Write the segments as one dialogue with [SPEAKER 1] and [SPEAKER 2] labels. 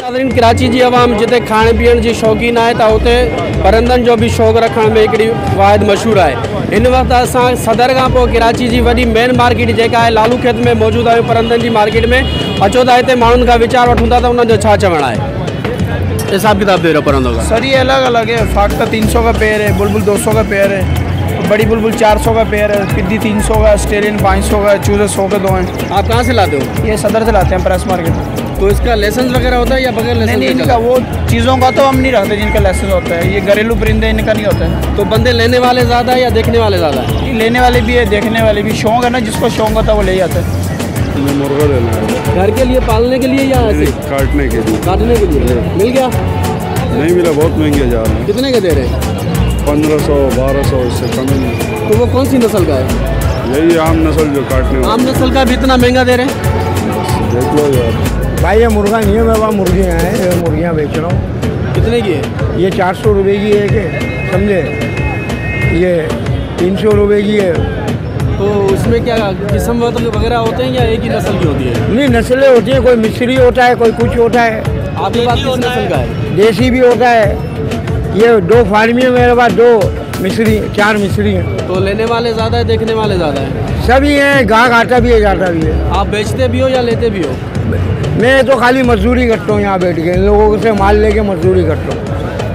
[SPEAKER 1] कराची जी आवाम जिते खाने पीअण जी शौक़ीन आहे त उते परंदनि जो बि शौक़ु रखण में हिकिड़ी वाहिद मशहूरु आहे। हिन वक़्तु असां सदर खां पोइ कराची जी वॾी मेन मार्केट जेका आहे लालू खेत में मौजूदु आहियूं परंदनि जी मार्केट में। अचो त हिते माण्हुनि खां वीचार वठूं था त उन्हनि जो छा चवणु आहे। हिसाब किताब दे रहे परंदों का
[SPEAKER 2] सर, ये अलग अलग है। फाख्ता 300 का पेयर है, बुलबुल 200 का पेयर है, बड़ी बुलबुल 400 का पेयर है, पिद्दी 300 का, ऑस्ट्रेलियन 500 का, चूजे 100 के 2 हैं।
[SPEAKER 1] आप कहाँ से लाते हो?
[SPEAKER 2] ये सदर से लाते हैं, प्रेस मार्केट।
[SPEAKER 1] तो इसका लाइसेंस वगैरह होता है या बगैर लाइसेंस?
[SPEAKER 2] नहीं, इनका वो चीज़ों का तो हम नहीं रखते जिनका लाइसेंस होता है। ये घरेलू परिंदे इनका नहीं होता है।
[SPEAKER 1] तो बंदे लेने वाले ज़्यादा है या देखने वाले ज़्यादा है?
[SPEAKER 2] लेने वाले भी है, देखने वाले भी। शौक है ना, जिसको शौक होता है वो ले जाता है।
[SPEAKER 3] मुर्गा लेना है
[SPEAKER 1] घर के लिए, पालने के लिए या ऐसे
[SPEAKER 3] काटने के लिए?
[SPEAKER 1] काटने के लिए। मिल गया?
[SPEAKER 3] नहीं मिला, बहुत महंगे जा रहे हैं।
[SPEAKER 1] कितने के दे रहे हैं?
[SPEAKER 3] 1500 1200, इससे कम नहीं।
[SPEAKER 1] तो वो कौन सी नस्ल का है?
[SPEAKER 3] यही आम नस्ल जो काटने।
[SPEAKER 1] आम नस्ल का भी इतना महंगा दे रहे हैं?
[SPEAKER 3] देख लो यार
[SPEAKER 4] भाई, ये मुर्गा नहीं है, मेरे पास मुर्गियाँ हैं। ये मुर्गियाँ बेच रहा हूँ।
[SPEAKER 1] कितने की है?
[SPEAKER 4] ये 400 रुपये की है, कि समझे? ये 300 रुपये की है।
[SPEAKER 1] तो उसमें क्या किस्म वगैरह होते हैं या एक ही नस्ल की होती है?
[SPEAKER 4] नहीं, नस्लें होती हैं। कोई मिस्री होता है, कोई कुछ होता है।
[SPEAKER 1] आपके पास किस नस्ल का है?
[SPEAKER 4] देसी भी होता है। ये 2 फार्मी है मेरे पास, 2 मिस्री, 4 मिस्री हैं।
[SPEAKER 1] तो लेने वाले ज़्यादा है, देखने वाले ज़्यादा है?
[SPEAKER 4] सभी हैं, गाहक आता भी है, जाता भी है।
[SPEAKER 1] आप बेचते भी हो या लेते भी हो?
[SPEAKER 4] मैं तो खाली मजदूरी करता हूँ यहाँ बैठ के, इन लोगों से माल लेके मजदूरी करता हूँ।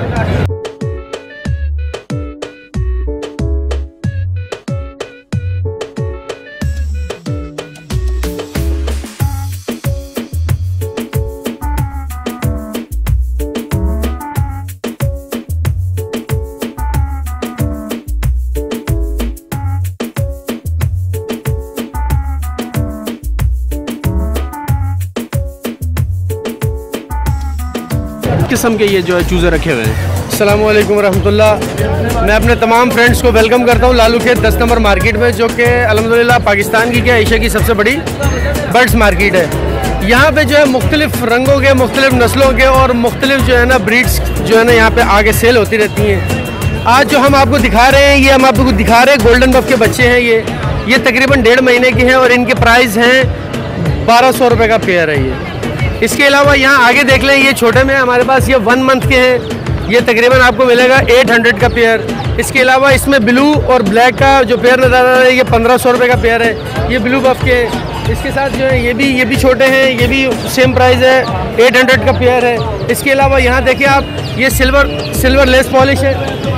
[SPEAKER 1] किस्म के ये जो है चूज़े रखे हुए हैं।
[SPEAKER 5] अस्सलाम वालेकुम रहमतुल्लाह। मैं अपने तमाम फ्रेंड्स को वेलकम करता हूँ लालू खेत 10 नंबर मार्केट में, जो कि अल्हम्दुलिल्लाह पाकिस्तान की क्या एशिया की सबसे बड़ी बर्ड्स मार्केट है। यहाँ पे जो है मुख्तलिफ रंगों के, मुख्तलिफ नस्लों के और मुख्तलिफ जो है ना ब्रीड्स जो है ना यहाँ पे आगे सेल होती रहती हैं। आज जो हम आपको दिखा रहे हैं, ये हम आपको दिखा रहे हैं गोल्डन बफ के बच्चे हैं। ये तकरीबन 1.5 महीने के हैं और इनके प्राइस हैं 1200 रुपये का पेयर है ये। इसके अलावा यहाँ आगे देख लें, ये छोटे में हमारे पास ये 1 मंथ के हैं। ये तकरीबन आपको मिलेगा 800 का पेयर। इसके अलावा इसमें ब्लू और ब्लैक का जो पेयर नज़र आ रहा है, ये 1500 रुपये का पेयर है। ये ब्लू बफ के। इसके साथ जो है ये भी छोटे हैं, ये भी सेम प्राइस है, 800 का पेयर है। इसके अलावा यहाँ देखिए आप, ये सिल्वर लेस पॉलिश है।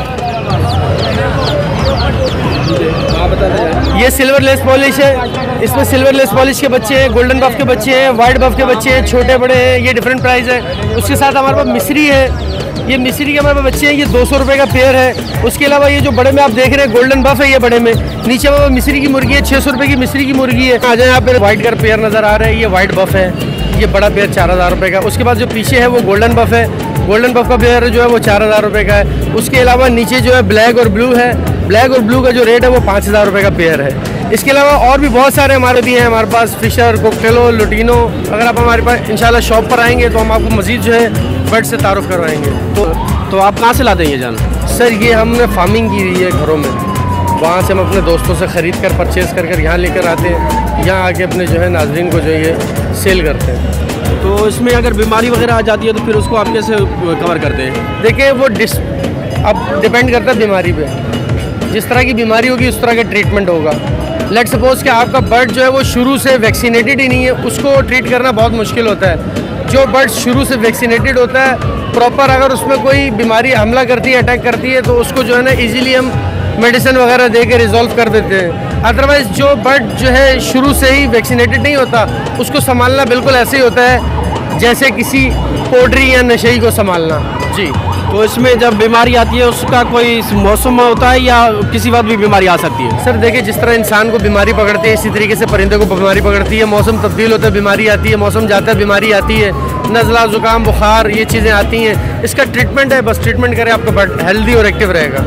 [SPEAKER 5] ये सिल्वर लेस पॉलिश है। इसमें सिल्वर लेस पॉलिश के बच्चे हैं, गोल्डन बफ के बच्चे हैं, वाइट बफ के बच्चे हैं, छोटे बड़े हैं। ये डिफरेंट प्राइस है। उसके साथ हमारे पास मिस्री है। ये मिस्री के हमारे पास बच्चे हैं, ये 200 रुपये का पेयर है। उसके अलावा ये जो बड़े में आप देख रहे हैं गोल्डन बफ है, ये बड़े में। नीचे में मिस्री की मुर्गी है, 600 रुपये की मिस्री की मुर्गी है। आ जाए यहाँ पे वाइट का पेयर नज़र आ रहा है, ये वाइट बफ है। ये बड़ा पेयर 4000 रुपये का। उसके बाद जो पीछे है वो गोल्डन बफ है। गोल्डन बफ का पेयर जो है वो 4000 रुपये का है। उसके अलावा नीचे जो है ब्लैक और ब्लू है। ब्लैक और ब्लू का जो रेट है वो 5000 रुपये का पेयर है। इसके अलावा और भी बहुत सारे हमारे भी हैं। हमारे पास फिशर, कोकटेलो, लुटीनो। अगर आप हमारे पास इंशाल्लाह शॉप पर आएंगे तो हम आपको मज़ीद जो है बर्ड से तारुफ करवाएंगे।
[SPEAKER 1] तो आप कहाँ से लाते हैं ये जान?
[SPEAKER 5] सर, ये हमने फार्मिंग की हुई है घरों में, वहाँ से हम अपने दोस्तों से ख़रीद कर परचेज़ कर यहाँ लेकर आते हैं। यहाँ आके अपने जो है नाज़रीन को जो ये सेल करते हैं।
[SPEAKER 1] तो इसमें अगर बीमारी वगैरह आ जाती है तो फिर उसको आप कैसे कवर करते हैं?
[SPEAKER 5] देखिए, वो अब डिपेंड करता है बीमारी पे। जिस तरह की बीमारी होगी उस तरह का ट्रीटमेंट होगा। लेट सपोज कि आपका बर्ड जो है वो शुरू से वैक्सीनेटेड ही नहीं है, उसको ट्रीट करना बहुत मुश्किल होता है। जो बर्ड शुरू से वैक्सीनेटेड होता है प्रॉपर, अगर उसमें कोई बीमारी हमला करती है, अटैक करती है, तो उसको जो है ना ईजीली हम मेडिसिन वगैरह दे के रिजॉल्व कर देते हैं। अदरवाइज़ जो बर्ड जो है शुरू से ही वैक्सीनेटेड नहीं होता, उसको संभालना बिल्कुल ऐसे ही होता है जैसे किसी पोल्ट्री या नशेई को संभालना। जी।
[SPEAKER 1] तो इसमें जब बीमारी आती है उसका कोई मौसम होता है या किसी वक्त भी बीमारी आ सकती है?
[SPEAKER 5] सर देखिए, जिस तरह इंसान को बीमारी पकड़ती है इसी तरीके से परिंदे को बीमारी पकड़ती है। मौसम तब्दील होता है, बीमारी आती है। मौसम जाता है, बीमारी आती है। नज़ला, ज़ुकाम, बुखार, ये चीज़ें आती हैं। इसका ट्रीटमेंट है, बस ट्रीटमेंट करें, आपका बर्ड हेल्दी और एक्टिव रहेगा।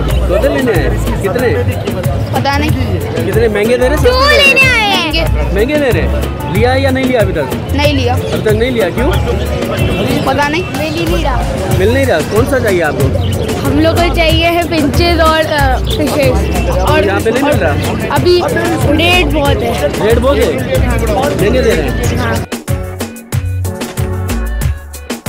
[SPEAKER 1] कितने?
[SPEAKER 6] पता नहीं।
[SPEAKER 1] कितने महंगे दे रहे हैं? महंगे दे रहे हैं। लिया है या नहीं लिया अभी तक?
[SPEAKER 6] नहीं लिया।
[SPEAKER 1] अभी तक नहीं लिया, क्यों?
[SPEAKER 6] पता नहीं, मिल नहीं रहा।
[SPEAKER 1] मिल नहीं रहा? कौन सा चाहिए आपको?
[SPEAKER 6] हम लोग को चाहिए है पिंचेस और फिशेस। और
[SPEAKER 1] यहाँ पे नहीं मिल रहा
[SPEAKER 6] अभी? रेट बहुत है।
[SPEAKER 1] रेट बहुत है, महंगे दे रहे हैं।
[SPEAKER 6] हाँ।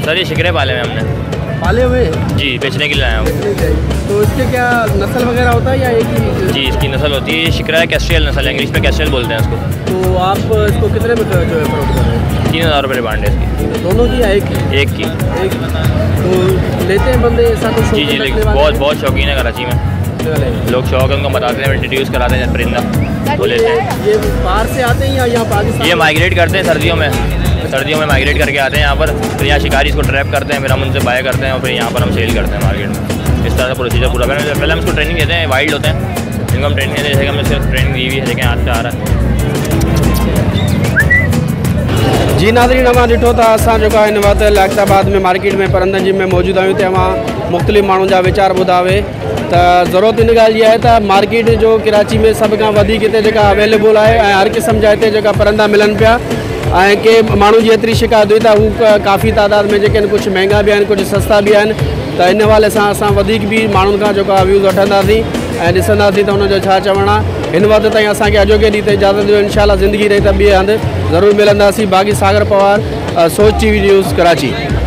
[SPEAKER 7] सर ये शिकरे पाले में हमने।
[SPEAKER 1] पाले हुए?
[SPEAKER 7] जी, बेचने के लिए आए हैं।
[SPEAKER 1] तो इसके क्या नस्ल वगैरह होता है या एक ही?
[SPEAKER 7] जी, इसकी नस्ल होती है, ये शिकरा है, कैस्ट्रियल नस्ल है, इंग्लिश में कैस्ट्रियल बोलते हैं इसको।
[SPEAKER 1] तो आप इसको कितने में जो है फरोख्त कर रहे हैं?
[SPEAKER 7] 3000 रुपये डिमांड है इसकी।
[SPEAKER 1] दोनों की या एक की?
[SPEAKER 7] एक की।
[SPEAKER 1] एक। तो लेते हैं बंदे ऐसा कुछ?
[SPEAKER 7] जी, बहुत शौकीन है कराची में लोग, शौक है उनको बताते हैं, इंट्रोड्यूस कराते हैं परिंदा, वो लेते हैं।
[SPEAKER 1] ये बाहर से आते हैं या यहाँ पाकिस्तान?
[SPEAKER 7] ये माइग्रेट करते हैं सर्दियों में माइग्रेट करके आते हैं यहाँ पर, फिर यहाँ शिकारी इसको ट्रैप करते हैं, फिर हम उनसे बाय करते हैं और फिर यहाँ पर हम सेल करते हैं मार्केट में। इस तरह का प्रोसीजर पूरा पहले हम इसको ट्रेनिंग देते हैं, वाइल्ड होते हैं जिनको हम ट्रेनिंग देते हैं, जैसे कि हमने सिर्फ ट्रेनिंग दी हुई है, लेकिन आज से आ रहा है।
[SPEAKER 1] जी नाज़रीन, अवां ॾिठो था असां जेको आहे हिन वक़्तु लाइक़ाबाद में मार्केट में परंदनि जिम में मौजूदु आहियूं, त अवां मुख़्तलिफ़ माण्हुनि जा वीचार ॿुधावे त ज़रूरत इन ॻाल्हि जी आहे त मार्केट जो कराची में सभ खां वधीक हिते जेका अवेलेबल आहे ऐं हर क़िस्म जा हिते जेका परंदा मिलनि पिया ऐं के माण्हू जी एतिरी शिकायत हुई त हू काफ़ी तादाद में जेके आहिनि कुझु महांगा बि आहिनि, कुझु सस्ता बि आहिनि। त इन हवाले सां असां वधीक बि माण्हुनि खां जेको आहे व्यूज़ वठंदासीं ऐं ॾिसंदासीं त हुनजो छा चवणु आहे। हिन वक़्त ताईं असांखे अॼोके ॾींहं ते इजाज़त ॾियो, इंशाअल्लाह ज़िंदगी रही त ॿिए हंधि ज़रूरु मिलंदासीं। बाक़ी सागर पवार, सोच TV न्यूज़, कराची।